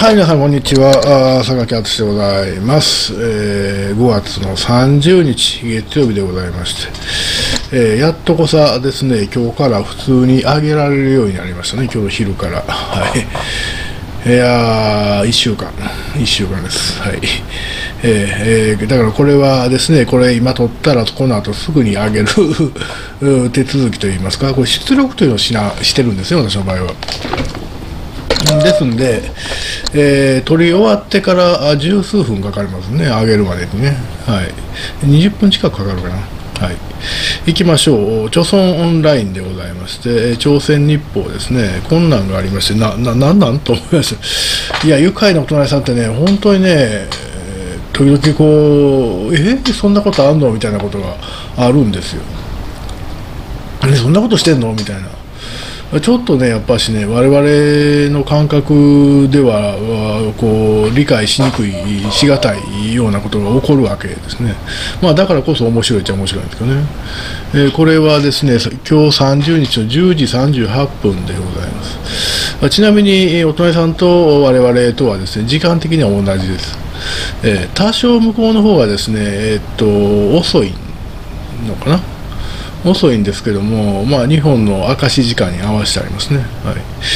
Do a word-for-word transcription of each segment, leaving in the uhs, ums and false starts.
はい、皆さん、こんにちは。あ榊敦でございます、えー。ごがつのさんじゅうにち、月曜日でございまして、えー、やっとこさですね、今日から普通に上げられるようになりましたね、今日の昼から。はい。いやー、いっしゅうかん、いっしゅうかんです。はい。えーえー、だからこれはですね、これ今取ったら、この後すぐに上げる手続きといいますか、これ出力というのをしなしてるんですよ、私の場合は。ですんで、えー、取り終わってから十数分かかりますね、上げるまでにね。はい。にじゅっぷん近くかかるかな。はい。行きましょう。朝鮮オンラインでございまして、朝鮮日報ですね、困難がありまして、な、な、なんなんと思いました。いや、愉快なお隣さんってね、本当にね、時々こう、えー、そんなことあんのみたいなことがあるんですよ。え、そんなことしてんのみたいな。ちょっとね、やっぱしね、我々の感覚ではこう理解しにくい、しがたいようなことが起こるわけですね。まあ、だからこそ面白いっちゃ面白いんですけどね。えー、これはですね、今日さんじゅうにちのじゅうじさんじゅうはっぷんでございます。ちなみに、お隣さんと我々とはですね、時間的には同じです。えー、多少向こうの方がですね、えー、っと、遅いのかな。遅いんですけども、まあ、日本の明石時間に合わせてありますね。はい。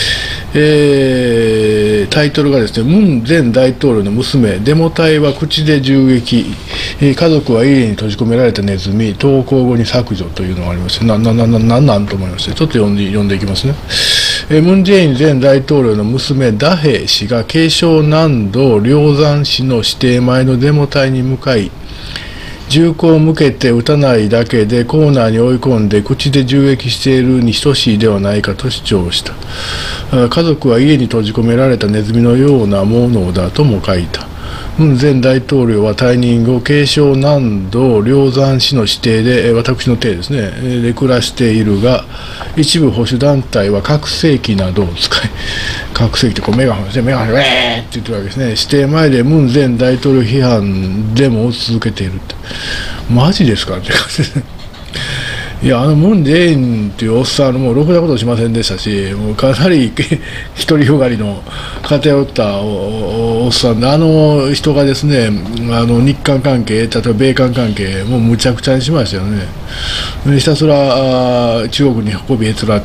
えー、タイトルがですね、ムン前大統領の娘、デモ隊は口で銃撃、家族は家に閉じ込められたネズミ、投稿後に削除というのがありまして、な、な、な、な、なんなんと思いまして、ちょっと読んで、読んでいきますね。えー、ムン・ジェイン前大統領の娘、ダヘ氏が慶尚南道梁山市の指定前のデモ隊に向かい、銃口を向けて撃たないだけでコーナーに追い込んで口で銃撃しているに等しいではないかと主張した。家族は家に閉じ込められたネズミのようなものだとも書いた。ムン前大統領は退任後、慶尚南道梁山市の指定で、私の邸ですね、で暮らしているが、一部保守団体は拡声器などを使い、拡声器ってこうメガホンですね、メガホンでウェーって言ってるわけですね。指定前でムン前大統領批判デモを続けているって。マジですかって感じですね。いや、あのムン・ジェインっていうおっさん、もうろくなことしませんでしたし、もうかなり独りよがりの偏ったおっさんで、あの人がですね、あの日韓関係、例えば米韓関係、もうむちゃくちゃにしましたよね。ひたすら中国に運びへつらって、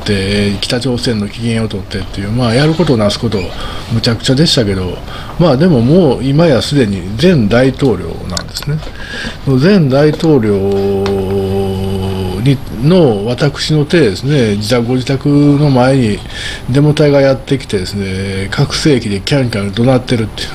北朝鮮の機嫌を取ってっていう、まあ、やることなすこと、むちゃくちゃでしたけど、まあ、でももう今やすでに前大統領なんですね。前大統領にの私の手ですね、自宅ご自宅の前にデモ隊がやってきてですね、拡声器でキャンキャン怒鳴ってるっていう。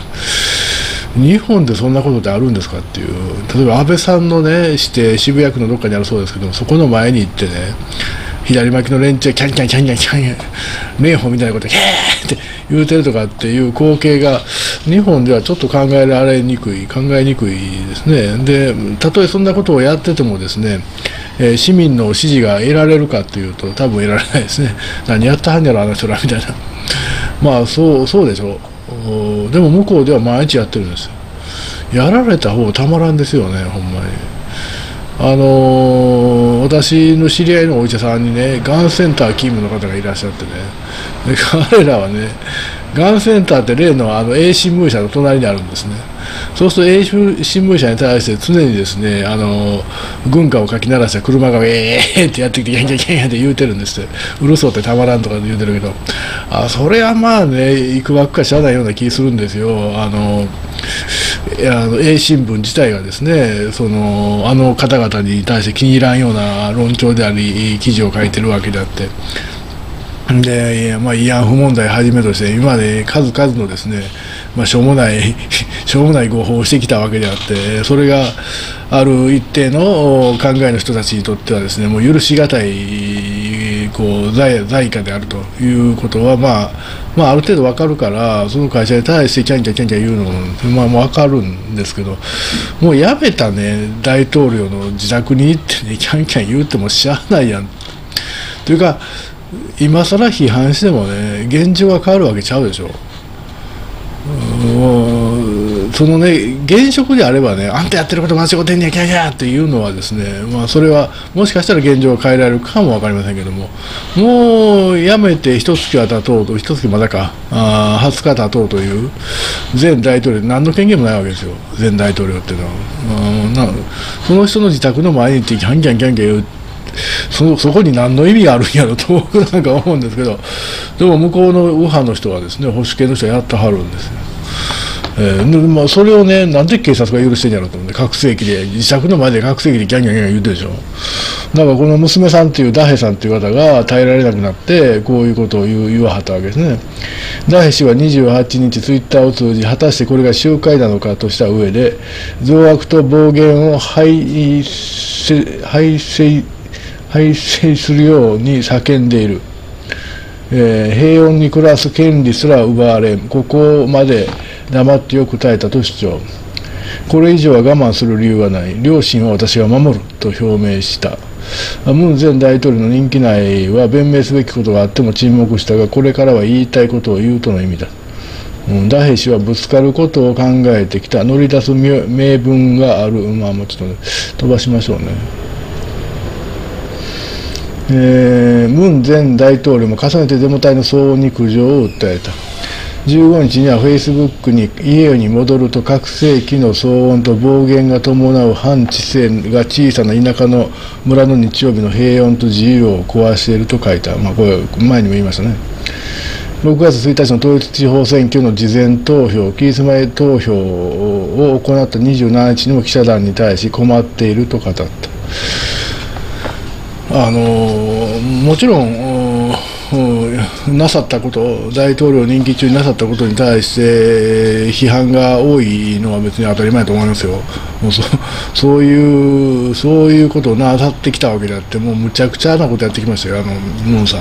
日本でそんなことってあるんですかっていう。例えば安倍さんのね、して渋谷区のどっかにあるそうですけど、そこの前に行ってね、左巻きの連中キャンキャンキャンキャンキャンキャン、名誉みたいなことでキャーって言うてるとかっていう光景が日本ではちょっと考えられにくい、考えにくいですね。で、たとえそんなことをやっててもですね、えー、市民の支持が得られるかというと多分得られないですね。何やったはんやろあの人らみたいな。まあそうそうでしょう。でも向こうでは毎日やってるんですよ。やられた方たまらんですよね、ほんまに。あのー、私の知り合いのお医者さんにね、がんセンター勤務の方がいらっしゃってね、で彼らはね、がんセンターって例のあの A 新聞社の隣にあるんですね。そうすると A 新聞社に対して常にですね、あのー、軍歌をかき鳴らした車がえーってやってきて、やんやんやんやんって言うてるんですって、うるそうってたまらんとか言うてるけど、あ、それはまあね、いくばっかしゃあないような気するんですよ。あのーあの A 新聞自体がですね、そのあの方々に対して気に入らんような論調であり記事を書いてるわけであって、で、まあ、慰安婦問題をはじめとして今まで数々のですね、まあ、しょうもないしょうもない誤報をしてきたわけであって、それがある一定の考えの人たちにとってはですね、もう許しがたいこう罪罪過であるということは、まあ、まあある程度わかるから、その会社に対してキャンキャンキャンキャン言うのも、まあ、もうわかるんですけど、もうやめたね、大統領の自宅に行ってね、キャンキャン言うてもしゃあないやんというか、今更批判してもね、現状が変わるわけちゃうでしょ。もうそのね、現職であればね、あんたやってること間違ってんねや、キャーキャーっていうのはですね、まあ、それはもしかしたら現状は変えられるかも分かりませんけども、もうやめて一月は経とうと、一月まだか、あはつか経とうという前大統領、何の権限もないわけですよ、前大統領っていうのは。あなその人の自宅の前に行って、キャンキャンキャンキャン言う。そ, そこに何の意味があるんやろと僕なんか思うんですけど、でも向こうの右派の人はですね、保守系の人はやってはるんですよ。えーまあ、それをね、なんで警察が許してんやろうと思って、拡声器で、自宅の前で拡声器でギャンギャンギャン言うてるでしょ。だからこの娘さんっていうダヘさんっていう方が耐えられなくなって、こういうことを言う言わはったわけですね。ダヘ氏はにじゅうはちにち、ツイッターを通じ、果たしてこれが集会なのかとした上で、増悪と暴言を排せ排せ排制するように叫んでいる。えー、平穏に暮らす権利すら奪われん、ここまで黙ってよく耐えたと主張。これ以上は我慢する理由はない。両親は私が守ると表明した。ムン前大統領の任期内は弁明すべきことがあっても沈黙したが、これからは言いたいことを言うとの意味だ。うん、ダヘ氏はぶつかることを考えてきた。乗り出す名分がある。まあもうちょっと飛ばしましょうね。えー、ムン前大統領も重ねてデモ隊の騒音に苦情を訴えた。じゅうごにちにはフェイスブックに家に戻ると拡声器の騒音と暴言が伴う反知性が小さな田舎の村の日曜日の平穏と自由を壊していると書いた。まあこれ前にも言いましたね。ろくがつついたちの統一地方選挙の事前投票、期日前投票を行ったにじゅうしちにちにも記者団に対し困っていると語った。あのもちろんなさったこと、大統領任期中になさったことに対して批判が多いのは別に当たり前だと思いますよ。もう そ, そういうそういうことをなさってきたわけであって、もうむちゃくちゃなことやってきましたよ、あのムンさんって。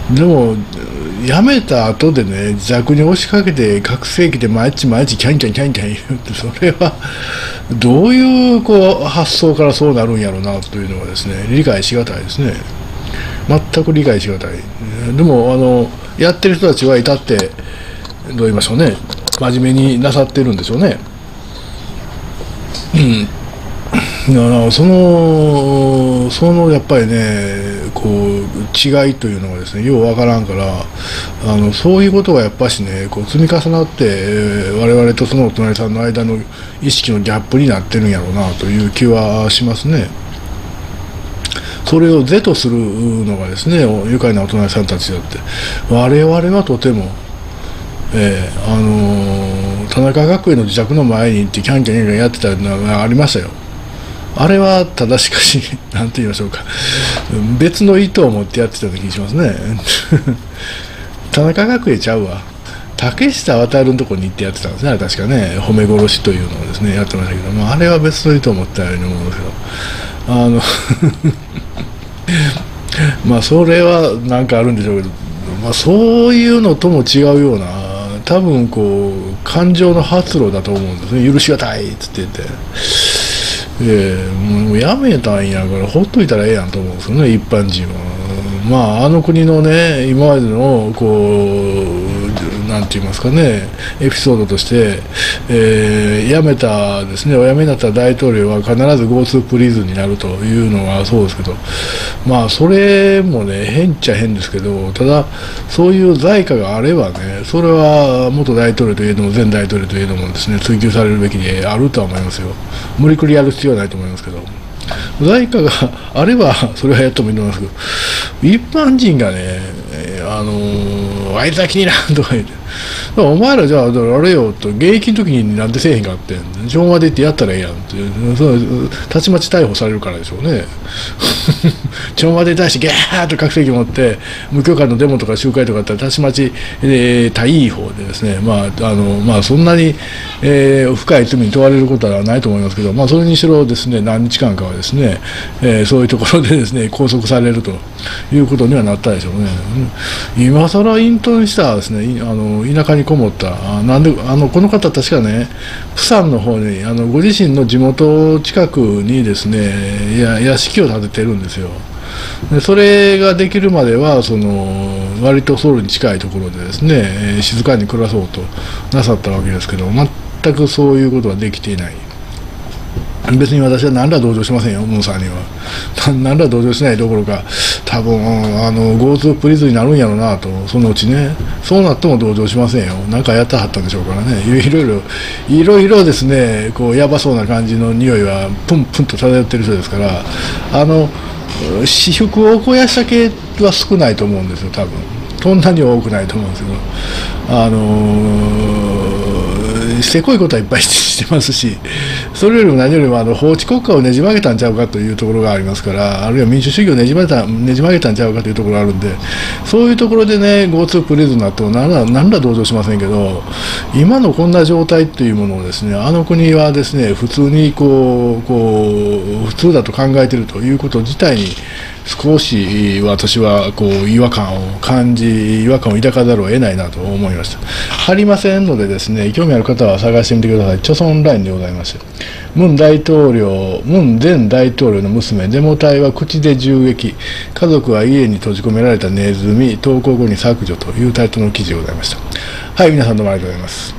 でも辞めた後でね、自宅に押しかけて拡声器で毎日毎日キャンキャンキャンキャン言うって、それはどういうこう発想からそうなるんやろうなというのはですね、理解しがたいですね。全く理解しがたい。でもあのやってる人たちは至ってどう言いましょうね、真面目になさってるんでしょうね。うん。だからそのそのやっぱりね、こう違いというのがですね、ようわからんから、あのそういうことがやっぱしね、こう積み重なって、えー、我々とそのお隣さんの間の意識のギャップになってるんやろうなという気はしますね。それを是とするのがですね、愉快なお隣さんたちだって、我々はとても、えー、あのー、田中学園の自宅の前に行ってキャンキャンキャンキャンやってたのがありましたよ。あれはただしかし何と言いましょうか、別の意図を持ってやってたような気がしますね。田中学園ちゃうわ、竹下渡るのところに行ってやってたんですね、確かね、褒め殺しというのをですねやってましたけど、まあ、あれは別の意図を持ったように思うんですけど、あのまあそれは何かあるんでしょうけど、まあ、そういうのとも違うような、多分こう感情の発露だと思うんですね。許しがたいっつって言って、えー、もうやめたんやからほっといたらええやんと思うんですよね、一般人は。まああの国のね、今までのこうなんて言いますかね、エピソードとして、えー、辞めたですね、お辞めになった大統領は必ず ゴーツー プリズンになるというのはそうですけど、まあそれもね変っちゃ変ですけど、ただそういう財貨があればね、それは元大統領といえども前大統領といえどもですね、追及されるべきであるとは思いますよ。無理くりやる必要はないと思いますけど、財貨があればそれはやってもいいと思いますけど、一般人がね、あのー、あいつは気になるとか言って、お前らじゃああれよと、現役の時になんでせえへんかってん、情まで行ってやったらええやんって、そうたちまち逮捕されるからでしょうね。帳までに対してギャーッと拡声器持って無許可のデモとか集会とかあったらたちまち、えー、対違法でですね、まああのまあそんなに、えー、深い罪に問われることはないと思いますけど、まあそれにしろですね、何日間かはですね、えー、そういうところでですね拘束されるということにはなったでしょうね。今更隠遁したですね、あの田舎にこもった、あなんであのこの方確かね、プサンの方にあのご自身の地元近くにですね、や屋敷を建ててるんですよ。でそれができるまではその割とソウルに近いところでですね、静かに暮らそうとなさったわけですけど、 全くそういうことはできていない。別に私は何ら同情しませんよ、ムンさんには。何ら同情しないどころか、多分あの GoTo プリズになるんやろうなと、そのうちね、そうなっても同情しませんよ、なんかやったはったんでしょうからね、いろいろ、いろいろですね、こうやばそうな感じの匂いは、プンプンと漂ってる人ですから、あの私腹を肥やした系は少ないと思うんですよ、多分そんなに多くないと思うんですけど、あのー、せこいことはいっぱいしてますし、それよりも何よりもあの法治国家をねじ曲げたんちゃうかというところがありますから、あるいは民主主義をねじ曲げた、ねじ曲げたんちゃうかというところがあるんで、そういうところでね、GoTo プリズンなと何ら何ら同情しませんけど、今のこんな状態というものをですね、あの国はですね、普通にこう、こう普通だと考えているということ自体に、少し私はこう違和感を感じ、違和感を抱かざるを得ないなと思いました。貼りませんのでですね、興味ある方は探してみてください。著村ラインでございます。ムン大統領、ムン前大統領の娘、デモ隊は口で銃撃、家族は家に閉じ込められたネズミ、投稿後に削除というタイトルの記事でございました。はい、皆さんどうもありがとうございます。